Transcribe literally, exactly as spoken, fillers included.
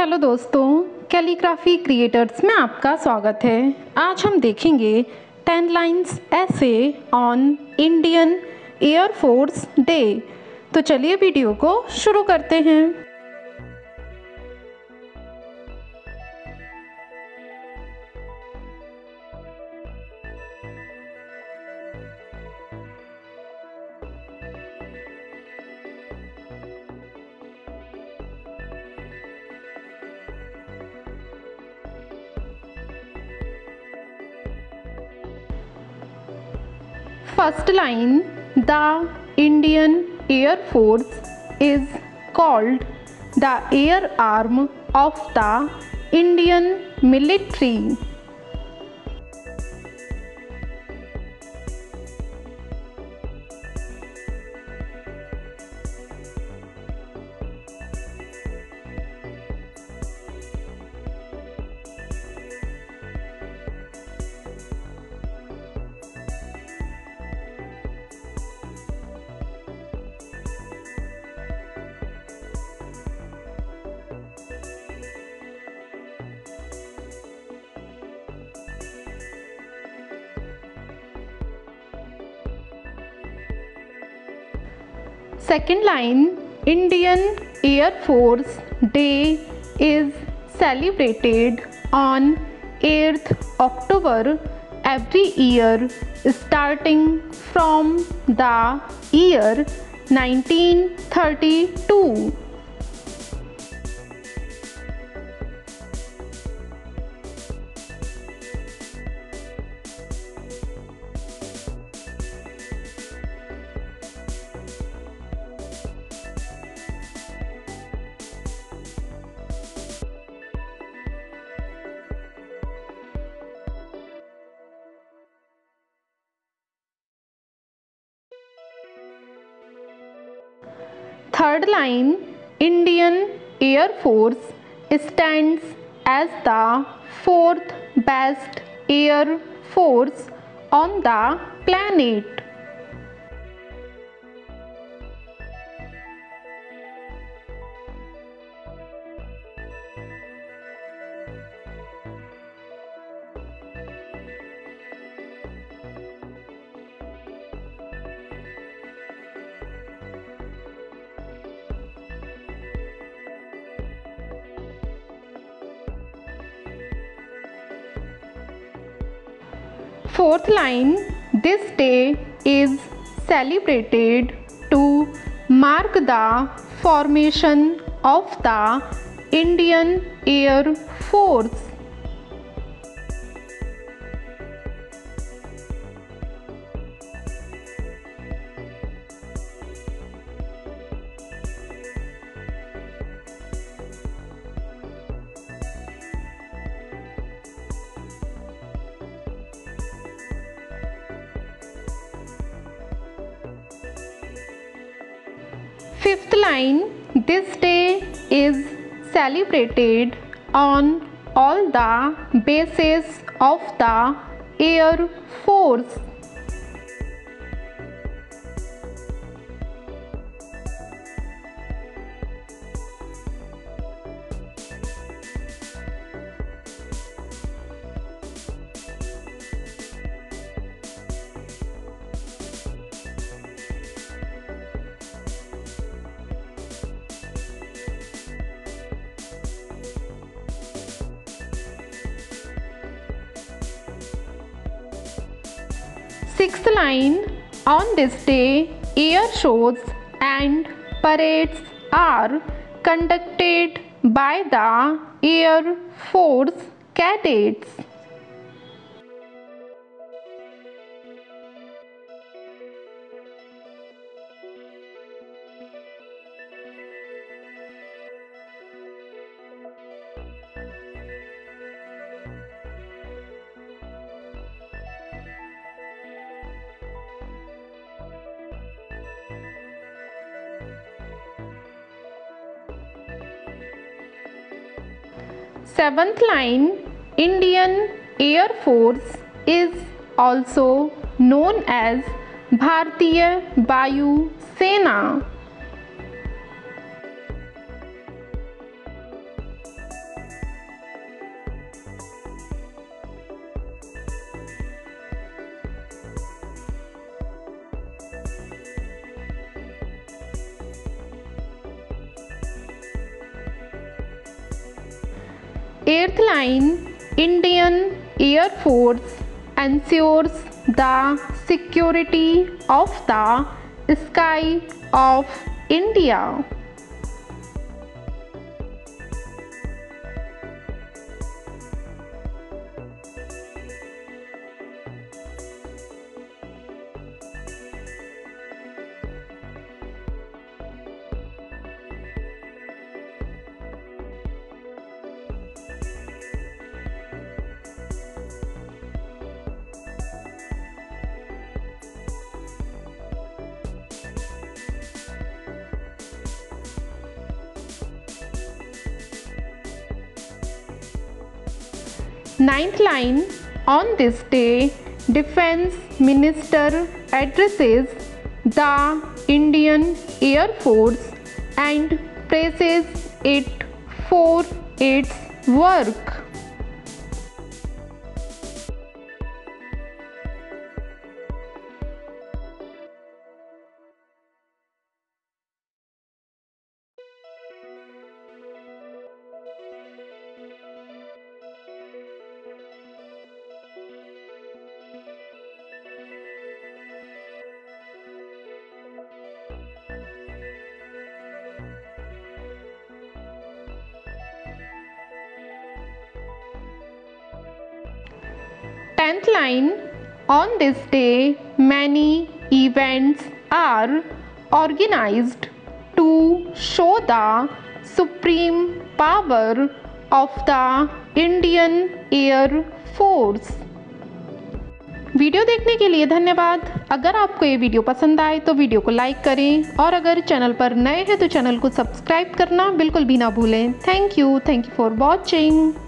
Hello दोस्तों, calligraphy creators में आपका स्वागत है। आज हम देखेंगे ten lines essay on Indian air force day. तो चलिए वीडियो को शुरू करते हैं। First line, the Indian Air Force is called the air arm of the Indian military. Second line, Indian Air Force Day is celebrated on eighth October every year starting from the year nineteen thirty-two. Third line, Indian Air Force stands as the fourth best air force on the planet. Fourth line, this day is celebrated to mark the formation of the Indian Air Force. Fifth line, this day is celebrated on all the bases of the Air Force. Sixth line, on this day, air shows and parades are conducted by the Air Force cadets. Seventh line, Indian Air Force is also known as Bharatiya Vayu Sena. Eighth line, Indian Air Force ensures the security of the sky of India. Ninth line, on this day, Defense Minister addresses the Indian Air Force and praises it for its work. Tenth line, on this day, many events are organized to show the supreme power of the Indian Air Force. Video देखने के लिए धन्यवाद। अगर आपको ये video पसंद आए तो वीडियो को लाइक करें और अगर चैनल पर नए हैं तो चैनल को सब्सक्राइब करना बिल्कुल भी ना भूलें। Thank you thank you for watching.